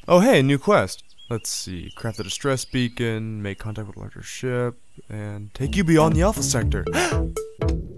Oh hey, new quest. Let's see. Craft a distress beacon, make contact with a larger ship, and take you beyond the Alpha Sector.